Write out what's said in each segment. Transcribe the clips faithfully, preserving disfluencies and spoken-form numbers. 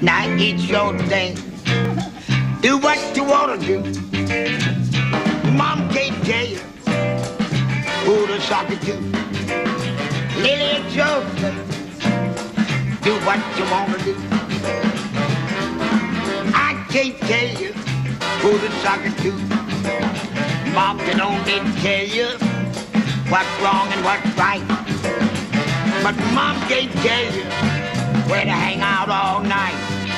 Now it's your thing. Do what you wanna do. Mom can't tell you who to sock it to. Lily, it's your thing. Do what you wanna do. I can't tell you who to sock it to. Mom can only tell you what's wrong and what's right. But Mom can't tell you where to hang out all night.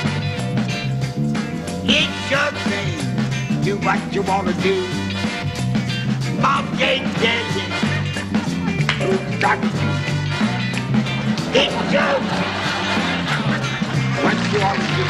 It's your thing. Do what you wanna do. Mom can't tell you who to sock it to. It's your thing. What you wanna do.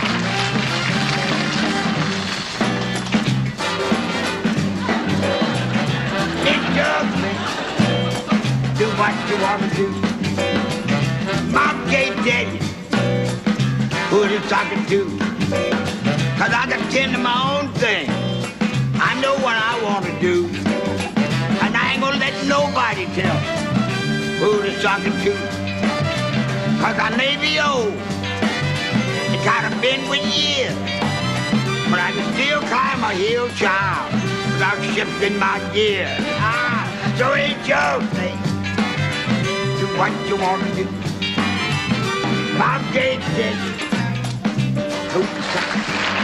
It's your thing. Do what you wanna do. Mom can't tell you who to talk to. Cause I can tend to my own thing. I know what I wanna do. And I ain't gonna let nobody tell who to talk to. Cause I may be old. And kind of been with years. But I can still climb a hill, child, without shifting my gears. Ah, so it's your thing. Do what you wanna do. Mom can't tell you who to talk to.